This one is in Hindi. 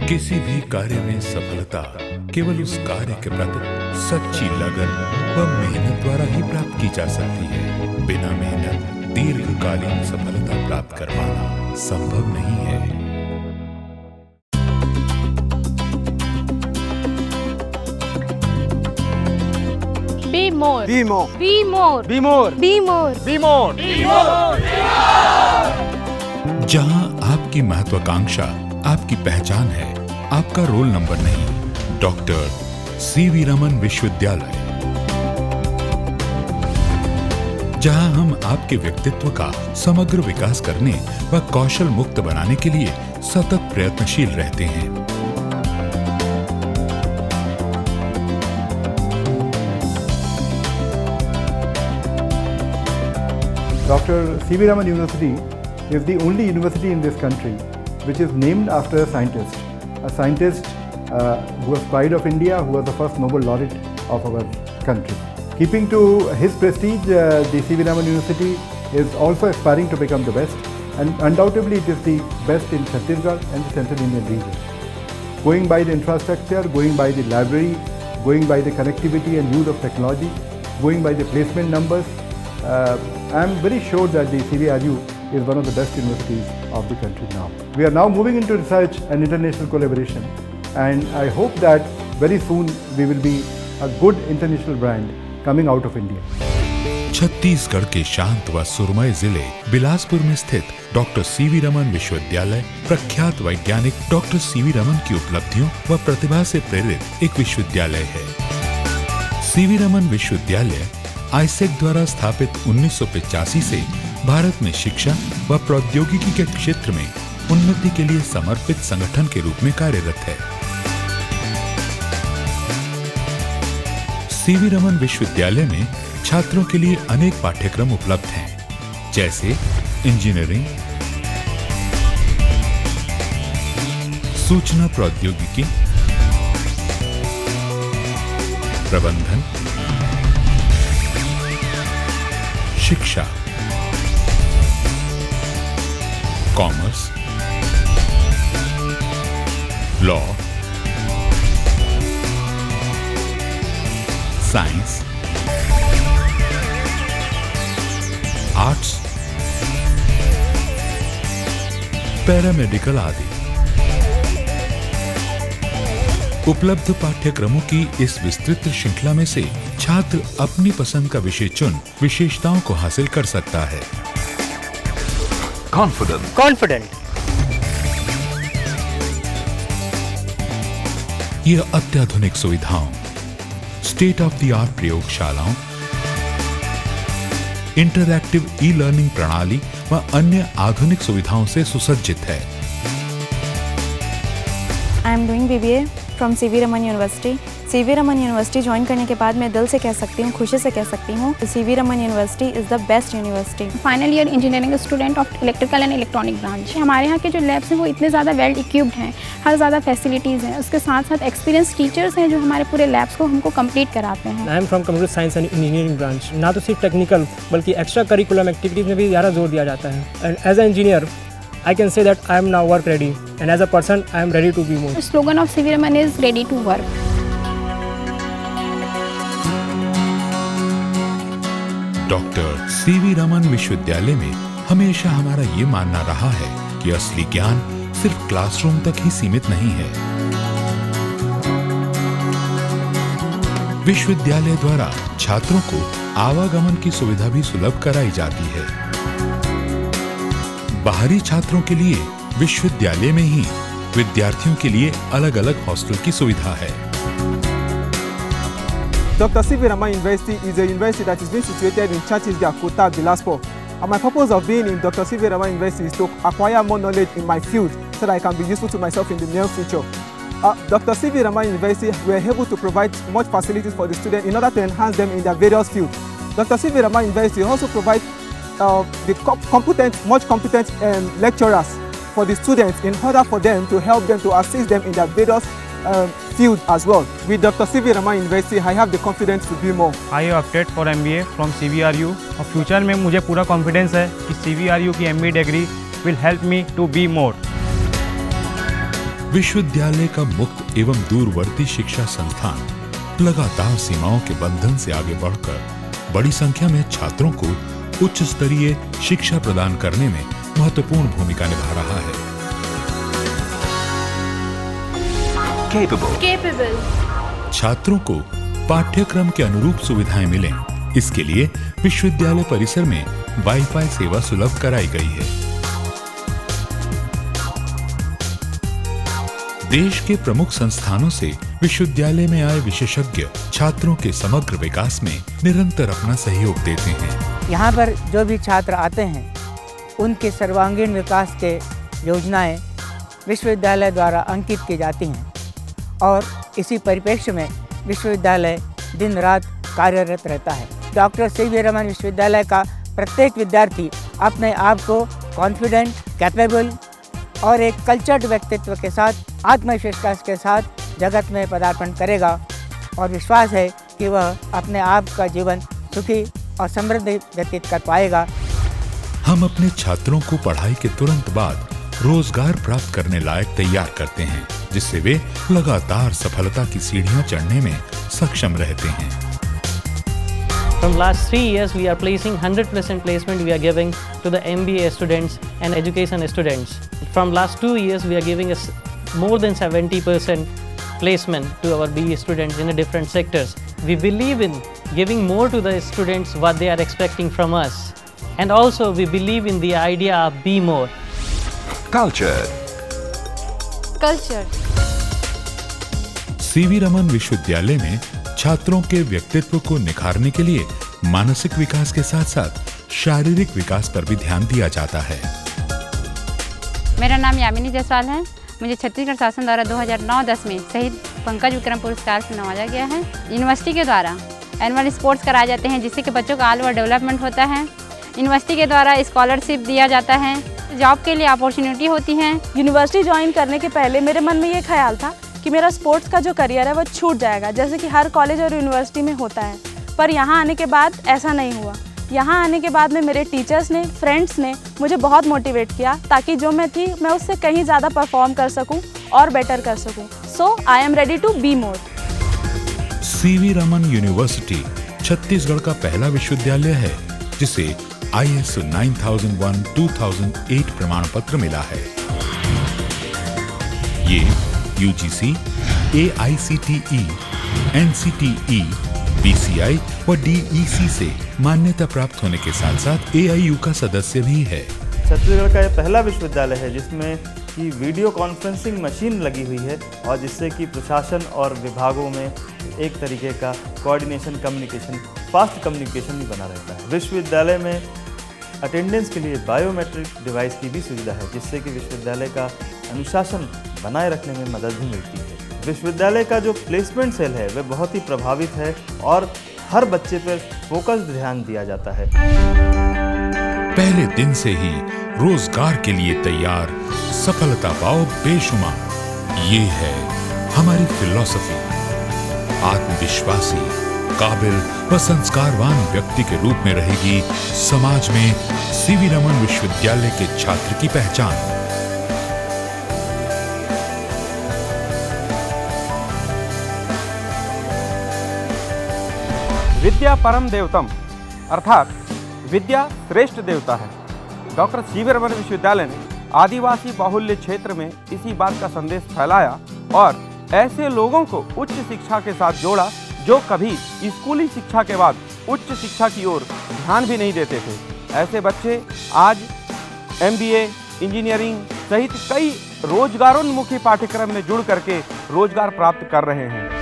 किसी भी कार्य में सफलता केवल उस कार्य के प्रति सच्ची लगन व मेहनत द्वारा ही प्राप्त की जा सकती है। बिना मेहनत दीर्घकालीन सफलता प्राप्त कर पाना संभव नहीं है। Be more. Be more. Be more. Be more. Be more. Be more. Be more. जहां आपकी महत्वाकांक्षा आपकी पहचान है, आपका रोल नंबर नहीं। डॉक्टर सीवी रमन विश्वविद्यालय, जहां हम आपके व्यक्तित्व का समग्र विकास करने व कौशल मुक्त बनाने के लिए सतत प्रयत्नशील रहते हैं। Dr. C.V. Raman University is the only university in this country which is named after a scientist who was pride of India, who was the first Nobel laureate of our country. Keeping to his prestige, the C.V. Raman University is also aspiring to become the best, and undoubtedly it is the best in Chhattisgarh and the Central Indian region. Going by the infrastructure, going by the library, going by the connectivity and use of technology, going by the placement numbers, I am very sure that the CVRU is one of the best universities of the country now. We are now moving into research and international collaboration, and I hope that very soon we will be a good international brand coming out of India. Chhattisgarh के शांत व सुरमय जिले बिलासपुर में स्थित डॉक्टर सीवी रमन विश्वविद्यालय प्रख्यात वैज्ञानिक डॉक्टर सीवी रमन की उपलब्धियों व प्रतिभा से प्रेरित एक विश्वविद्यालय है। सीवी रमन विश्वविद्यालय आईसेक द्वारा स्थापित 1985 से भारत में शिक्षा व प्रौद्योगिकी के क्षेत्र में उन्नति के लिए समर्पित संगठन के रूप में कार्यरत है। सीवी रमन विश्वविद्यालय में छात्रों के लिए अनेक पाठ्यक्रम उपलब्ध हैं, जैसे इंजीनियरिंग, सूचना प्रौद्योगिकी, प्रबंधन, शिक्षा, commerce, law, science, arts, paramedical आदि। उपलब्ध पाठ्यक्रमों की इस विस्तृत श्रृंखला में से छात्र अपनी पसंद का विषय चुन विशेषताओं को हासिल कर सकता है। Confident. यह अत्याधुनिक सुविधाओं, स्टेट ऑफ द आर्ट प्रयोगशालाओं, इंटरैक्टिव ई लर्निंग प्रणाली व अन्य आधुनिक सुविधाओं से सुसज्जित है। I am doing BBA from C.V. Raman University. C.V. Raman University join करने के बाद मैं दिल से कह सकती हूँ, खुशी से कह सकती हूँ, C.V. Raman University is the best university. Final year engineering student of electrical and electronic branch. हमारे यहाँ के जो लैब्स हैं वो इतने ज़्यादा वेल इक्विप्ड हैं, हर ज़्यादा फैसिलिटीज़ हैं, उसके साथ साथ एक्सपीरियंस टीचर्स हैं जो हमारे पूरे लैब्स को हमको कंप्लीट कराते हैं। I am from computer science and engineering branch. ना तो सिर्फ टेक्निकल बल्कि एक्स्ट्रा करिकुलम एक्टिविटीज़ में भी ज़्यादा जोर दिया जाता है। And as a engineer I can say that I am now work ready, and as a person I am ready to be more. The slogan of C.V. Raman is ready to work. Doctor CV Raman विश्वविद्यालय में हमेशा हमारा ये मानना रहा है कि असली ज्ञान सिर्फ क्लासरूम तक ही सीमित नहीं है। विश्वविद्यालय द्वारा छात्रों को आवागमन की सुविधा भी सुलभ कराई जाती है। बाहरी छात्रों के लिए विश्वविद्यालय में ही विद्यार्थियों के लिए अलग अलग हॉस्टल की सुविधा है। Dr. C.V. Raman University is a university that is being situated in Chhattisgarh, Kota, Bilaspur. And my purpose of being in Dr. C.V. Raman University is to acquire more knowledge in my field so that I can be useful to myself in the near future. Dr. C.V. Raman University, we are able to provide much facilities for the students in order to enhance them in their various fields. Dr. C.V. Raman University also provides much competent lecturers for the students in order for them to help them to assist them in their various field as well. With Dr. C.V. Raman University, I have the confidence to be more. I have opted for MBA from CVRU और फ्यूचर में मुझे पूरा कॉन्फिडेंस है कि CVRU की MBA degree will help me to be more. विश्वविद्यालय का मुक्त एवं दूरवर्ती शिक्षा संस्थान लगातार सीमाओं के बंधन से आगे बढ़कर बड़ी संख्या में छात्रों को उच्च स्तरीय शिक्षा प्रदान करने में महत्वपूर्ण भूमिका निभा रहा है। Capable. छात्रों को पाठ्यक्रम के अनुरूप सुविधाएं मिलें, इसके लिए विश्वविद्यालय परिसर में वाईफाई सेवा सुलभ कराई गई है। देश के प्रमुख संस्थानों से विश्वविद्यालय में आए विशेषज्ञ छात्रों के समग्र विकास में निरंतर अपना सहयोग देते हैं। यहाँ पर जो भी छात्र आते हैं उनके सर्वांगीण विकास के योजनाएं विश्वविद्यालय द्वारा अंकित की जाती हैं और इसी परिप्रेक्ष्य में विश्वविद्यालय दिन रात कार्यरत रहता है। डॉक्टर सीवी रमन विश्वविद्यालय का प्रत्येक विद्यार्थी अपने आप को कॉन्फिडेंट, कैपेबल और एक कल्चर्ड व्यक्तित्व के साथ, आत्मविश्वास के साथ जगत में पदार्पण करेगा और विश्वास है कि वह अपने आप का जीवन सुखी और समृद्ध व्यतीत कर पाएगा। हम अपने छात्रों को पढ़ाई के तुरंत बाद रोजगार प्राप्त करने लायक तैयार करते हैं, जिससे वे लगातार सफलता की सीढ़ियां चढ़ने में सक्षम रहते हैं। From last 3 years, we are placing 100% placement we are giving to the MBA students and education students. From last 2 years, we are giving us more than 70% placement to our BA students in the different sectors. We believe in giving more to the students what they are expecting from us. And also, we believe in the idea of be more. Culture. CV Raman विश्वविद्यालय में छात्रों के व्यक्तित्व को निखारने के लिए मानसिक विकास के साथ साथ शारीरिक विकास पर भी ध्यान दिया जाता है। मेरा नाम यामिनी जायसवाल है। मुझे छत्तीसगढ़ शासन द्वारा 2009-10 में शहीद पंकज विक्रम पुरस्कार से नवाजा गया है। यूनिवर्सिटी के द्वारा एनुअल स्पोर्ट्स कराए जाते हैं, जिससे कि बच्चों का ऑल ओवर डेवलपमेंट होता है। यूनिवर्सिटी के द्वारा स्कॉलरशिप दिया जाता है, जॉब के लिए अपॉर्चुनिटी होती है। यूनिवर्सिटी ज्वाइन करने के पहले मेरे मन में ये ख्याल था कि मेरा स्पोर्ट्स का जो करियर है वो छूट जाएगा, जैसे कि हर कॉलेज और यूनिवर्सिटी में होता है। पर यहाँ आने के बाद ऐसा नहीं हुआ। यहाँ आने के बाद में मेरे टीचर्स ने, फ्रेंड्स ने मुझे बहुत मोटिवेट किया, ताकि जो मैं थी मैं उससे कहीं ज़्यादा परफॉर्म कर सकूँ और बेटर कर सकूँ। So I am ready to be more. CV Raman university Chhattisgarh का पहला विश्वविद्यालय है जिसे ISO 9001:2008 प्रमाण पत्र मिला है। ये UGC, AICTE, NCTE, BCI व DEC से मान्यता प्राप्त होने के साथ साथ AIU का सदस्य भी है। छत्तीसगढ़ का यह पहला विश्वविद्यालय है जिसमें कि वीडियो कॉन्फ्रेंसिंग मशीन लगी हुई है और जिससे कि प्रशासन और विभागों में एक तरीके का कोऑर्डिनेशन, कम्युनिकेशन, फास्ट कम्युनिकेशन भी बना रहता है। विश्वविद्यालय में अटेंडेंस के लिए बायोमेट्रिक डिवाइस की भी सुविधा है, जिससे कि विश्वविद्यालय का अनुशासन बनाए रखने में मदद भी मिलती है। विश्वविद्यालय का जो प्लेसमेंट सेल है वह बहुत ही प्रभावित है और हर बच्चे पर फोकस्ड ध्यान दिया जाता है। पहले दिन से ही रोजगार के लिए तैयार, सफलता पाओ बेशुमार, ये है हमारी फिलॉसफी। आत्मविश्वासी, काबिल व संस्कारवान व्यक्ति के रूप में रहेगी समाज में सीवी रमन विश्वविद्यालय के छात्र की पहचान। विद्या परम देवतम, अर्थात विद्या श्रेष्ठ देवता है। डॉक्टर सीवी रमन विश्वविद्यालय ने आदिवासी बाहुल्य क्षेत्र में इसी बात का संदेश फैलाया और ऐसे लोगों को उच्च शिक्षा के साथ जोड़ा जो कभी स्कूली शिक्षा के बाद उच्च शिक्षा की ओर ध्यान भी नहीं देते थे। ऐसे बच्चे आज MBA, इंजीनियरिंग सहित कई रोजगारोन्मुखी पाठ्यक्रम में जुड़ करके रोजगार प्राप्त कर रहे हैं।